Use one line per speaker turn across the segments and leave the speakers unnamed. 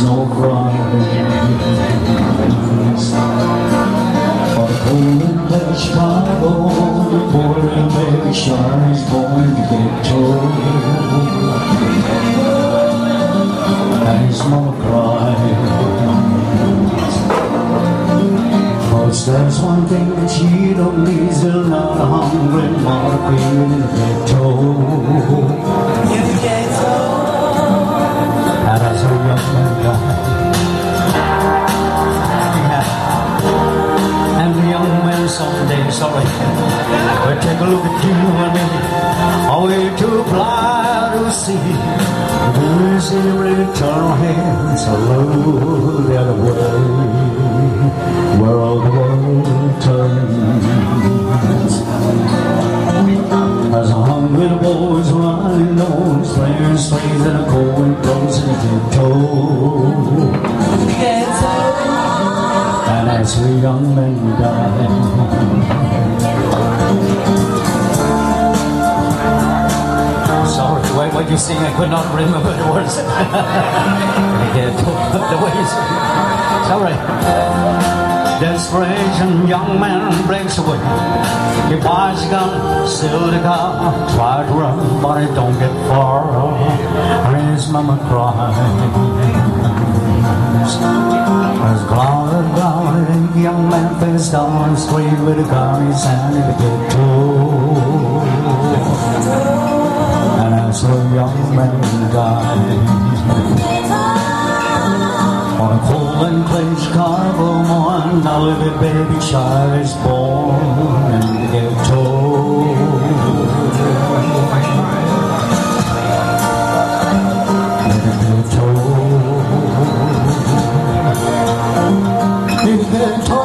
no price for the golden place Chicago, where a baby shark is born to get told. And his mama cries, 'cause there's one thing that she don't need, still not hungry, more being in the ghetto. And as a young man died, and the young man someday, sorry, we'll take a look at you and me, are we too blind to see? Do we see really turn our heads a little the other way, where all the world turns? As a hungry boys running those players slaves in a cold wind blows in the ghetto. And as the young men die, sorry, what you sing, I could not remember the words. The way you sing. Sorry. Desperation, young man breaks away. He buys a gun, steals the car, try to run, but he don't get far. And his mama cries. As clouded down, the young man face down the street with a gun in his hand in the ghetto. And as the young man died, on a cold and clay Chicago morning, a little baby child is born in the ghetto. In the ghetto. In the ghetto.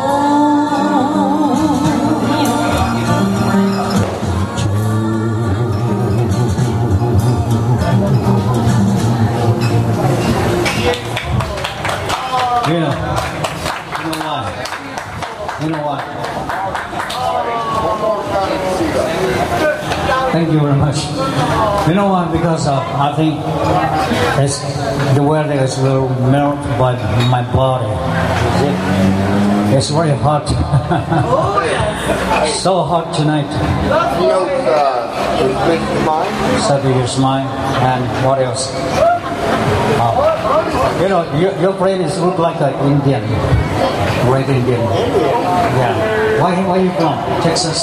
You know why? You know why? Thank you very much. You know why? Because I think it's, the weather is a little melted by my body. It's very hot. So hot tonight. Saturday mine, and what else? You know, your brain is look like an Indian, red Indian. Yeah. Where you from? Texas?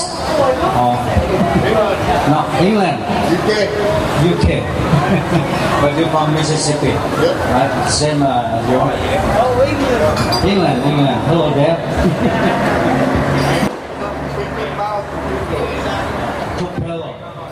No, England. UK. But you're from Mississippi, right? Same. England. Hello there. Tupelo.